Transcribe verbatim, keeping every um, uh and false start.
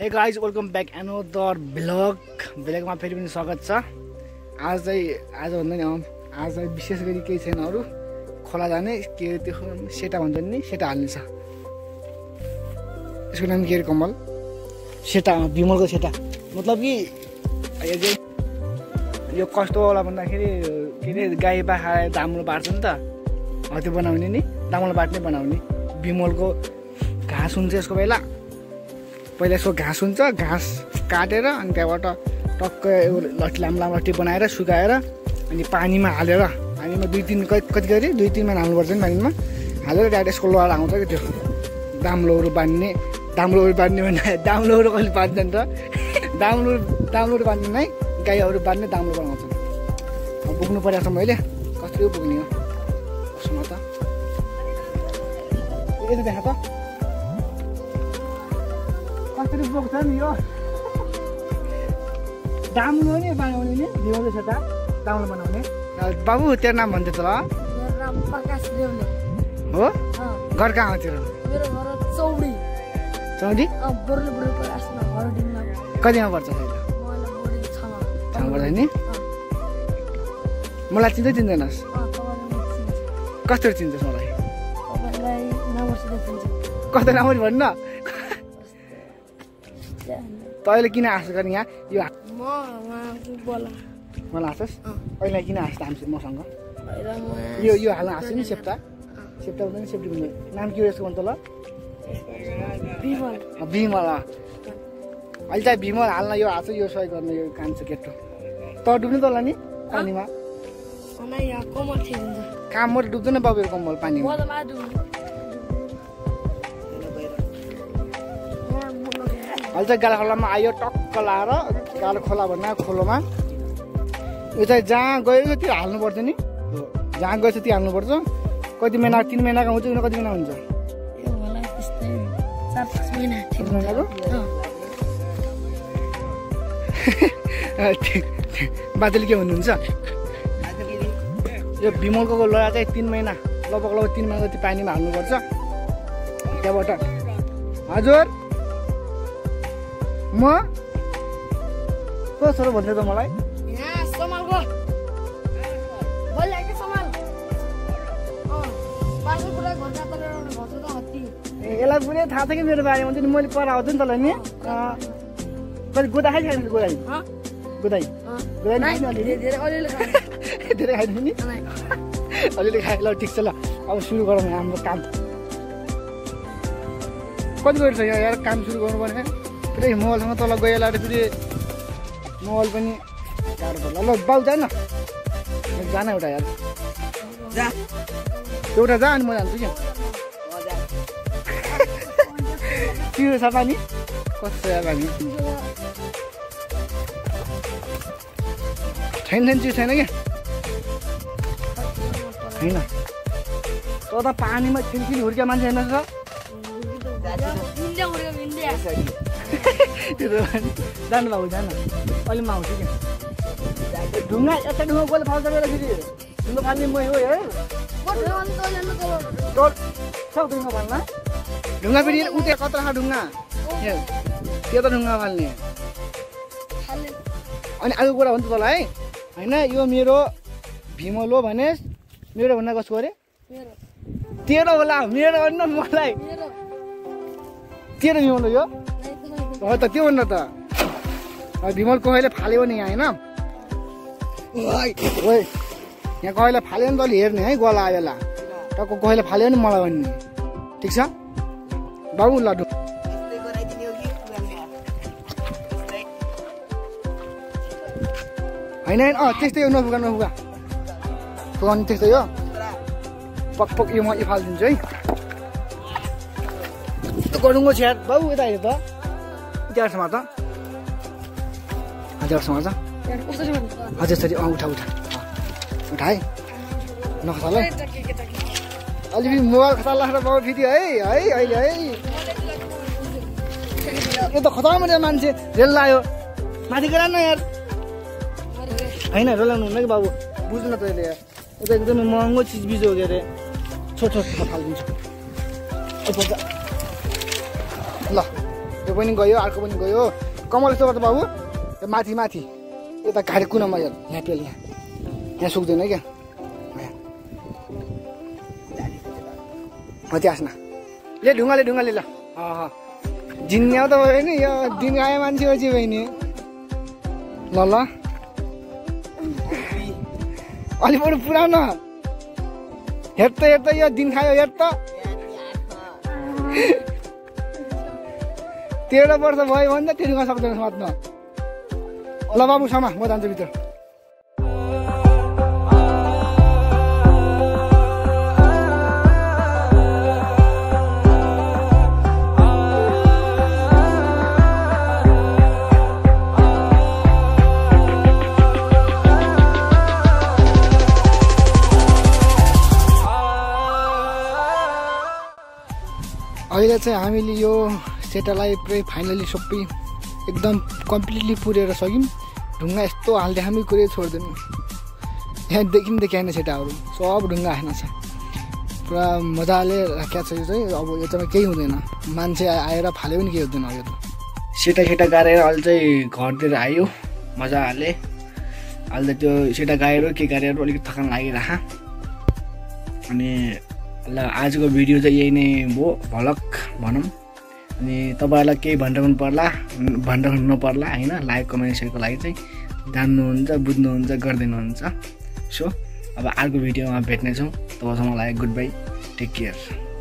हे guys welcome back another vlog भ्लगमा फेरि पनि स्वागत छ। आज चाहिँ आज भन्दा नि आज चाहिँ विशेष गरी केही छैन, अरू खोला जाने के त्यो सेटा भन्छन् नि सेटा हाल्ने छ। यसको नाम के अरे कमल सेटा, विमलको सेटा। मतलब कि यो कस्तो होला भन्दाखेरि के अरे गाई बाख्रा दाम्रो बाट्छ नि त, हो त्यो बनाउने नि, दाम्रो बाट्ने बनाउने। विमलको घाँस हुन्छ यसको पहिला पहिला यसको घाँस हुन्छ, घाँस काटेर अनि त्यहाँबाट टक्क लट्ठी लामो लामो लट्ठी बनाएर सुकाएर अनि पानीमा हालेर पानीमा दुई तिन कति गरी दुई तिन महिना हाल्नुपर्छ नि पानीमा हालेर त्यहाँबाट यसको लहर आउँछ कि त्यो दाम्लोहरू बाँध्ने दाम्लोहरू बाँध्ने भने दाम्लोहरू कहिले बाँध्दैन र दाम्लो दाम्लोहरू बाँध्ने नै गाईहरू बाँध्ने दाम्लो बनाउँछ। अब पुग्नु परेको छ मैले, कसरी पुग्ने हो उसमा त यता देखा त कसरी पुग्छ नि यो दाम्लो नि बनाउने नि भिमलको सेटा दाम्लो बनाउने। बाबु तेरो नाम भन्छ त ल? मेरो नाम प्रकाश देउले हो। घर कहाँ हो तेरो? मेरो घर चौडी चौडी अ बोर्ले बोर्ले क्लासमा घर दिनमा कतिमा पर्छ अहिले? मलाई बोर्डिङ छ मा छमा पर्छ नि। मलाई चिन्दै चिन्दैनस्? अ तपाईलाई कसरी चिन्छस् मलाई? तपाईलाई नमस्ते चिन्छ कस्तो राम्ररी भन्न। तैँले किन हाँस गर्ने यहाँ यो म उहाँको बोला मलाई हाँसस्? अहिले किन हाँस्दा हामी मसँग हैन म यो यो हाल्न हाँस्छु नि सेप्टा सेप्टा हुँदैन सेप्टी हुने नाम के हो यसको भन्छ ल? विमल विमल। अहिले चाहिँ विमल हाल्न यो हाँस्छु यो सहयोग गर्ने यो काम छ केटो। त डुब्नु त होला नि पानीमा? अनि यहाँ कमल थिन्छ काम म डुब्दैन बाबु यो कम्बल पानीमा। म त मादु अहिले चाहिँ गाला खोलामा आयो टक्क लाएर गाला खोला भन्दा खोलोमा यो चाहिँ जहाँ गयो त्यो हाल्नुपर्छ नि, जहाँ गएछ त्यो हाल्नुपर्छ। कति महिना तिन महिनाको हुन्छ कि कति महिना हुन्छ? यो होला त्यस्तै चार पाँच महिना तिन महिनाको बाजेले के भन्नुहुन्छ? यो विमलको लडा चाहिँ तिन महिना लगभग लगभग तिन महिना जति पानीमा हाल्नुपर्छ। त्यहाँबाट हजुर म कसो भन्दै त मलाई यहाँ समालको बोलाके समाल अ पासो कुरा घन्टा त भन्छ त हत्ती ए यसलाई पुरै थाहा छ कि मेरो बारेमा चाहिँ मैले पर आउँछु नि तँलाई नि। कति गोदा खाइसकेको गोदाई गोदाई गोदाई धेरै धेरै अलिअलि धेरै खाइदिनु नि अलिअलि खाए। ल ठिक छ, ल अब सुरु गरौँ हाम्रो काम। कति गएर छ यहाँ यार काम सुरु गर्नुपर्ने फेरि मोबाइलसँग तल गइहाल्यो फेरि मोबाइल पनि गाह्रो पर्ला। ल बाउ जान जान एउटा यार एउटा जा अनि म जान्छु क्या। के छ पानी कस्तो छ पानी? छैन छैन चिज छैन क्या होइन त त पानीमा खिल्किल हुर्किया मान्छे होइन छ त्यो जानु बाबु जान अहिले म आउँछु क्या। ढुङ्गा यता ढुङ्गा कसले फाल्छ बेला फेरि ढुङ्गा फाल्ने मै हो है छ ढुङ्गा फाल्न ढुङ्गा फेरि उता कत्रो खा ढुङ्गा त्यो त ढुङ्गा फाल्ने। अनि अर्को कुरा हुन्छ तँलाई है होइन यो मेरो विमल हो भने मेरो भन्दा कसको अरे तेरो होला मेरो भन्नु मलाई तेरो विमल हो यो हो त त्यो भन्नु त विमल कहिले फाल्यो नि यहाँ होइन यहाँ कहिले फाल्यो नि तैँले हेर्ने है गला आयोला टक्क कहिले फाल्यो नि मलाई भन्ने ठिक छ बाबु। ल होइन होइन अँ त्यस्तै हो नफुगा नफुगा फुगाउने त्यस्तै हो पक पक यो म यो फालिदिन्छु है गडुङ्गो छ्यार बाबु यता हेर त त्यहाँसम्म त हजुरसम्म छ हजुर सरी अँ उठा उठा उठा है नखसाल है अलि फेरि मोबाइल खसाल राखेर बाबु फेरि है है अहिले है यो त खतम मान्छे रेल लायो माथि गएर न यार होइन रोलाउनु हुन्न कि बाबु बुझ्नु न तैँले यार यो त एकदमै महँगो चिजबिज हो के अरे छोट छोट फालिदिन्छु ल त्यो पनि गयो अर्को पनि गयो कमल यस्तो गर्दा बाबु त्यो माथि माथि यता घाँटी कुनामा यहाँ यहाँ पेल यहाँ यहाँ सुक्दैन क्या त्यहाँ न ले ढुङ्गाले ढुङ्गाले ल अँ जिन्याउ त भयो नि यो दिन आयो मान्छे हो चाहिँ बहिनी ल ल अलि बरु पुऱ्याउन हेर त हेर त यो दिन खायो हेर त तेह्र वर्ष भयो भने त त्यो ढुङ्गा सक्दैन समात्न ल बाबु समा म जान्छु भित्र अहिले चाहिँ हामीले यो सेटललाई पुरै फाइनली सबै एकदम कम्प्लिटली पुरेर सक्यौँ ढुङ्गा यस्तो हाल्दै हामी कुरै छोड्दैनौँ यहाँदेखि देखिएन सेटाहरू सब ढुङ्गा आएन छ पुरा मजाले राखेको छ यो चाहिँ अब यो चाहिँ केही हुँदैन मान्छे आएर फाले पनि केही हुँदैन यो त सेटा सेटा गाडेर अहिले चाहिँ घरतिर आयो मजाले अहिले त त्यो सेटा गाडेर के गाडेर अलिकति थकान लागिरह अनि ल आजको भिडियो चाहिँ यही नै हो भलक भनौँ अनि तपाईँहरूलाई केही भनिराख्नु पर्ला भनिराख्नु नपर्ला होइन लाइक कमेन्ट सेयरको लागि चाहिँ जान्नुहुन्छ बुझ्नुहुन्छ गरिदिनुहुन्छ सो अब अर्को भिडियोमा भेट्नेछौँ तबसम्म लागि गुड बाई टेक केयर